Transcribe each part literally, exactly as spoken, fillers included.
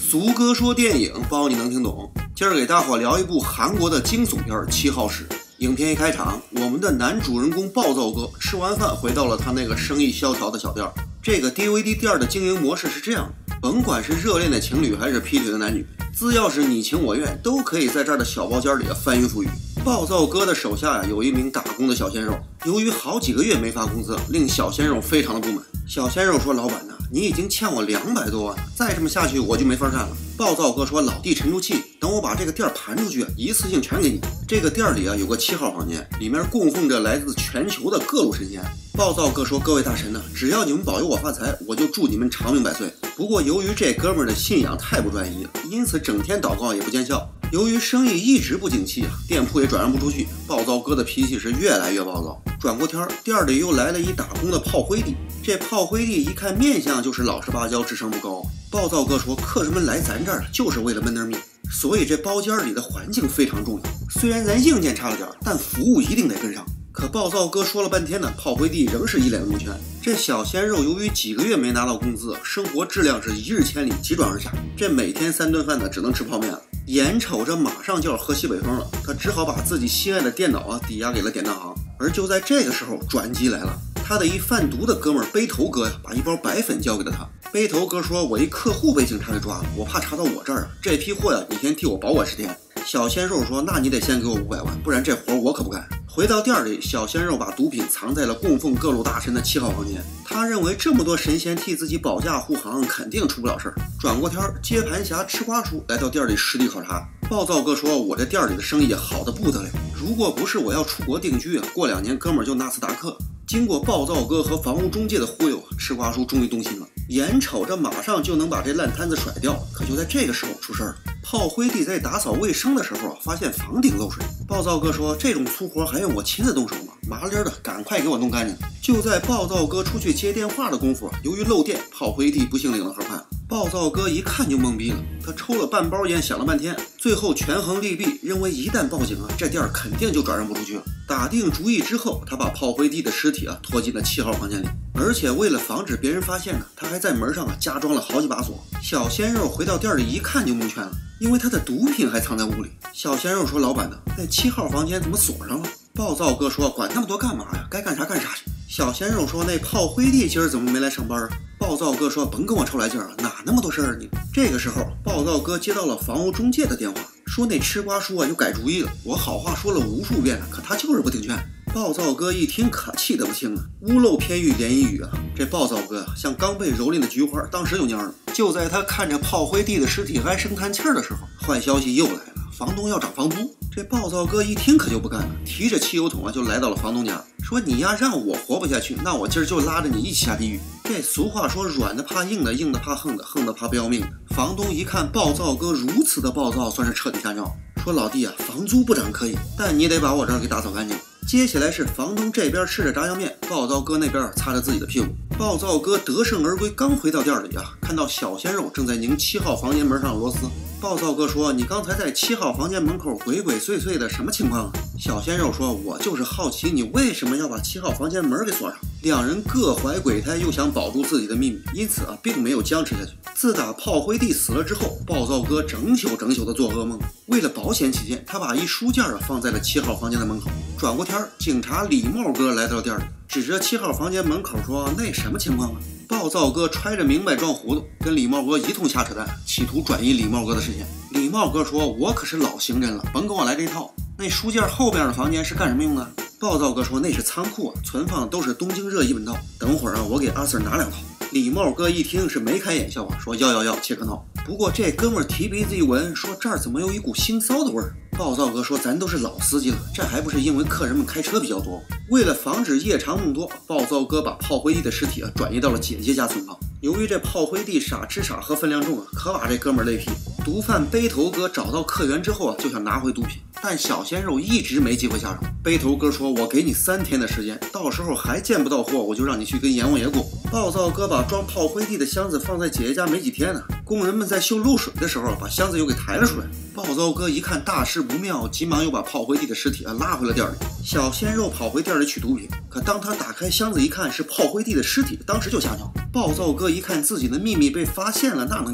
俗哥说电影，包你能听懂。今儿给大伙聊一部韩国的惊悚片《七号室》。影片一开场，我们的男主人公暴躁哥吃完饭回到了他那个生意萧条的小店。这个 D V D 店的经营模式是这样的，甭管是热恋的情侣还是劈腿的男女，只要是你情我愿，都可以在这儿的小包间里翻云覆雨。暴躁哥的手下呀有一名打工的小鲜肉，由于好几个月没发工资，令小鲜肉非常的不满。小鲜肉说：“老板呐，你已经欠我两百多万了，再这么下去我就没法干了。”暴躁哥说：“老弟沉住气，等我把这个店盘出去，一次性全给你。”这个店里啊有个七号房间，里面供奉着来自全球的各路神仙。暴躁哥说：“各位大神呢、啊，只要你们保佑我发财，我就祝你们长命百岁。”不过由于这哥们儿的信仰太不专一了，因此整天祷告也不见效。由于生意一直不景气啊，店铺也转让不出去，暴躁哥的脾气是越来越暴躁。转过天儿，店里又来了一打工的炮灰弟。这炮灰弟一看面相就是老实巴交，智商不高。暴躁哥说：“客人们来咱这儿就是为了闷点米，所以这包间里的环境非常重要。虽然咱硬件差了点，但服务一定得跟上。”可暴躁哥说了半天呢，炮灰弟仍是一脸的蒙圈。这小鲜肉由于几个月没拿到工资，生活质量是一日千里，急转而下。这每天三顿饭呢，只能吃泡面了。眼瞅着马上就要喝西北风了，他只好把自己心爱的电脑啊抵押给了典当行。而就在这个时候，转机来了。他的一贩毒的哥们儿背头哥呀，把一包白粉交给了他。背头哥说：“我一客户被警察给抓了，我怕查到我这儿啊，这批货呀，你先替我保管十天。”小鲜肉说：“那你得先给我五百万，不然这活我可不干。”回到店里，小鲜肉把毒品藏在了供奉各路大神的七号房间。他认为这么多神仙替自己保驾护航，肯定出不了事儿。转过天，接盘侠吃瓜叔来到店里实地考察。暴躁哥说：“我这店里的生意好得不得了，如果不是我要出国定居啊，过两年哥们儿就纳斯达克。”经过暴躁哥和房屋中介的忽悠，吃瓜叔终于动心了，眼瞅着马上就能把这烂摊子甩掉。可就在这个时候出事儿了，炮灰弟在打扫卫生的时候啊，发现房顶漏水。暴躁哥说：“这种粗活还用我亲自动手吗？麻溜的，赶快给我弄干净。”就在暴躁哥出去接电话的功夫，由于漏电，炮灰弟不幸领了盒饭。暴躁哥一看就懵逼了，他抽了半包烟，想了半天，最后权衡利弊，认为一旦报警啊，这店儿肯定就转让不出去了。打定主意之后，他把炮灰弟的尸体啊拖进了七号房间里，而且为了防止别人发现呢，他还在门上啊加装了好几把锁。小鲜肉回到店里一看就蒙圈了，因为他的毒品还藏在屋里。小鲜肉说：“老板呢？那七号房间怎么锁上了？”暴躁哥说：“管那么多干嘛呀？该干啥干啥去。”小鲜肉说：“那炮灰弟今儿怎么没来上班？”暴躁哥说：“甭跟我臭来劲儿，哪那么多事儿你？”这个时候，暴躁哥接到了房屋中介的电话，说那吃瓜叔啊又改主意了。我好话说了无数遍了，可他就是不听劝。暴躁哥一听可气得不轻啊，屋漏偏遇连阴雨啊！这暴躁哥啊，像刚被蹂躏的菊花，当时就蔫了。就在他看着炮灰弟的尸体还生叹气儿的时候，坏消息又来了，房东要涨房租。这暴躁哥一听可就不干了，提着汽油桶啊就来到了房东家，说：“你呀让我活不下去，那我今儿就拉着你一起下地狱。”这俗话说，软的怕硬的，硬的怕横的，横的怕不要命的。房东一看暴躁哥如此的暴躁，算是彻底下尿，说：“老弟啊，房租不涨可以，但你得把我这儿给打扫干净。”接下来是房东这边吃着炸酱面，暴躁哥那边擦着自己的屁股。暴躁哥得胜而归，刚回到店里啊，看到小鲜肉正在拧七号房间门上的螺丝。暴躁哥说：“你刚才在七号房间门口鬼鬼祟祟的，什么情况啊？”小鲜肉说：“我就是好奇你为什么要把七号房间门给锁上。”两人各怀鬼胎，又想保住自己的秘密，因此啊，并没有僵持下去。自打炮灰弟死了之后，暴躁哥整宿整宿的做噩梦。为了保险起见，他把一书件啊放在了七号房间的门口。转过天，警察李茂哥来到店里，指着七号房间门口说：“那什么情况啊？”暴躁哥揣着明白装糊涂，跟李茂哥一通瞎扯淡，企图转移李茂哥的视线。李茂哥说：“我可是老刑侦了，甭跟我来这套。那书件后边的房间是干什么用的？”暴躁哥说：“那是仓库啊，存放的都是东京热一本道。等会儿啊，我给阿 Sir 拿两套。”李茂哥一听是眉开眼笑啊，说：“要要要，切克闹。”不过这哥们儿提鼻子一闻，说：“这儿怎么有一股腥臊的味儿？”暴躁哥说：“咱都是老司机了，这还不是因为客人们开车比较多。”为了防止夜长梦多，暴躁哥把炮灰弟的尸体啊转移到了姐姐家存放。由于这炮灰弟傻吃傻喝分量重啊，可把这哥们儿累劈。毒贩背头哥找到客源之后啊，就想拿回毒品，但小鲜肉一直没机会下手。背头哥说：“我给你三天的时间，到时候还见不到货，我就让你去跟阎王爷过。”暴躁哥把装炮灰弟的箱子放在姐姐家没几天呢，工人们在修漏水的时候，把箱子又给抬了出来。暴躁哥一看大事不妙，急忙又把炮灰弟的尸体啊拉回了店里。小鲜肉跑回店里取毒品，可当他打开箱子一看是炮灰弟的尸体，当时就吓尿。暴躁哥一看自己的秘密被发现了，那能干吗？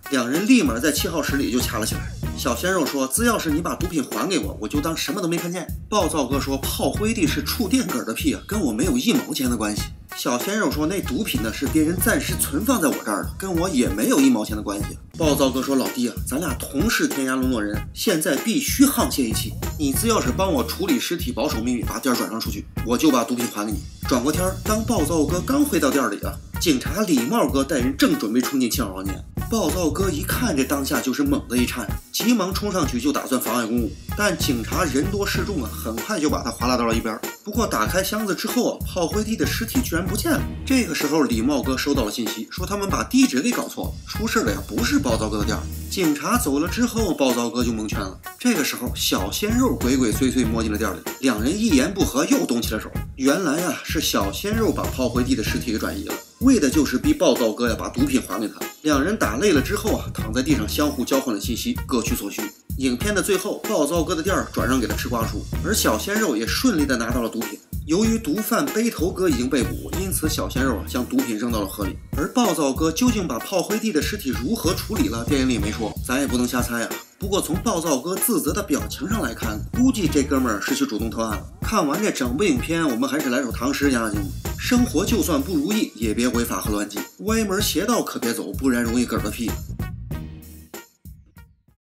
两人立马在七号室里就掐了起来。小鲜肉说：“只要是你把毒品还给我，我就当什么都没看见。”暴躁哥说：“炮灰地是触电杆的屁啊，跟我没有一毛钱的关系。”小鲜肉说：“那毒品呢是别人暂时存放在我这儿的，跟我也没有一毛钱的关系。”暴躁哥说：“老弟啊，咱俩同是天涯沦落人，现在必须沆瀣一气。你只要是帮我处理尸体，保守秘密，把店转让出去，我就把毒品还给你。”转过天儿，当暴躁哥刚回到店里啊，警察李茂哥带人正准备冲进七号房间。暴躁哥一看这当下就是猛地一颤，急忙冲上去就打算妨碍公务，但警察人多势众啊，很快就把他划拉到了一边。不过打开箱子之后啊，炮灰地的尸体居然不见了。这个时候李茂哥收到了信息，说他们把地址给搞错了，出事的呀不是暴躁哥的店。警察走了之后，暴躁哥就蒙圈了。这个时候小鲜肉鬼鬼祟祟摸进了店里，两人一言不合又动起了手。原来啊是小鲜肉把炮灰地的尸体给转移了，为的就是逼暴躁哥呀把毒品还给他。两人打累了之后啊，躺在地上相互交换了信息，各取所需。影片的最后，暴躁哥的店转让给了吃瓜叔，而小鲜肉也顺利的拿到了毒品。由于毒贩背头哥已经被捕，因此小鲜肉啊将毒品扔到了河里。而暴躁哥究竟把炮灰地的尸体如何处理了，电影里没说，咱也不能瞎猜啊。不过从暴躁哥自责的表情上来看，估计这哥们儿是去主动投案了。看完这整部影片，我们还是来首唐诗压压惊。生活就算不如意，也别违法和乱纪，歪门邪道可别走，不然容易嗝的屁。